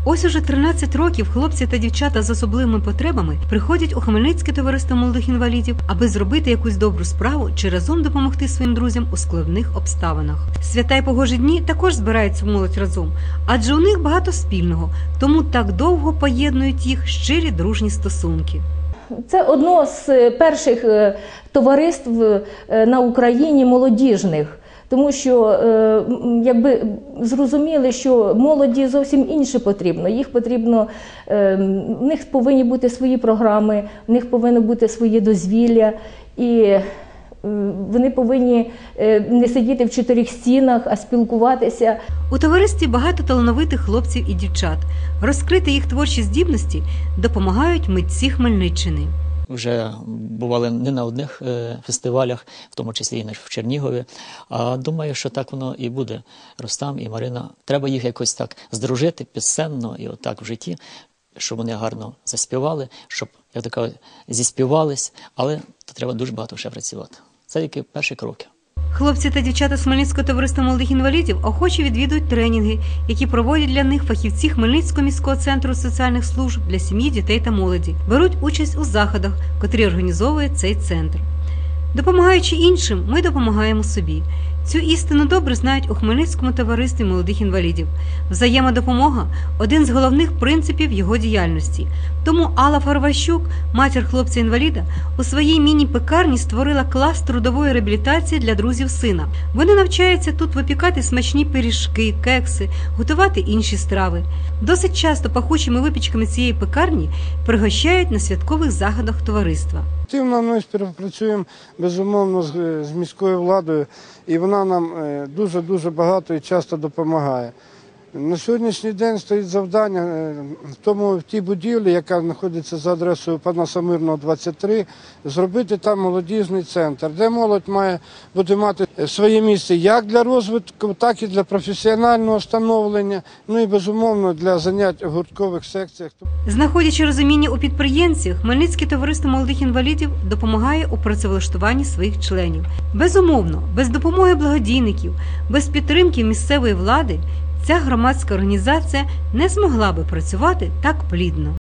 Ось уже 13 років хлопці та дівчата з особливими потребами приходять у Хмельницьке товариство молодих інвалідів, аби зробити якусь добру справу чи разом допомогти своїм друзям у складних обставинах. Свята й погожі дні також збираються молодь разом, адже у них багато спільного, тому так довго поєднують їх щирі дружні стосунки. Це одно з перших товариств на Україні молодіжних. Тому що, якби зрозуміли, що молоді зовсім інше потрібно. Їх потрібно, в них повинні бути свої програми, в них повинно бути своє дозвілля, і вони повинні не сидіти в чотирьох стінах, а спілкуватися. У товаристві багато талановитих хлопців і дівчат. Розкрити їх творчі здібності допомагають митці Хмельниччини. Вже бували не на одних фестивалях, в тому числі і в Чернігові. А думаю, що так воно і буде. Рустам і Марина. Треба їх якось так здружити пісенно і отак в житті, щоб вони гарно заспівали, щоб, як така, зіспівались. Але треба дуже багато ще працювати. Це тільки перші кроки. Хлопці та дівчата з Хмельницького товариства молодих інвалідів охоче відвідують тренінги, які проводять для них фахівці Хмельницького міського центру соціальних служб для сім'ї, дітей та молоді. Беруть участь у заходах, котрі організовує цей центр. Допомагаючи іншим, ми допомагаємо собі. Цю істину добре знають у Хмельницькому товаристві молодих інвалідів. Взаємодопомога – один з головних принципів його діяльності. Тому Алла Фарващук, матір хлопця-інваліда, у своїй міні-пекарні створила клас трудової реабілітації для друзів сина. Вони навчаються тут випікати смачні пиріжки, кекси, готувати інші страви. Досить часто пахучими випічками цієї пекарні пригощають на святкових заходах товариства. Активно ми співпрацюємо, безумовно, з міською владою, і вона нам дуже багато і часто допомагає. На сьогоднішній день стоїть завдання в тій будівлі, яка знаходиться за адресою Панаса Мирного, 23, зробити там молодіжний центр, де молодь має бути мати своє місце як для розвитку, так і для професіонального становлення, ну і, безумовно, для занять у гурткових секціях. Знаходячи розуміння у підприємців, Хмельницьке товариство молодих інвалідів допомагає у працевлаштуванні своїх членів. Безумовно, без допомоги благодійників, без підтримки місцевої влади ця громадська організація не змогла би працювати так плідно.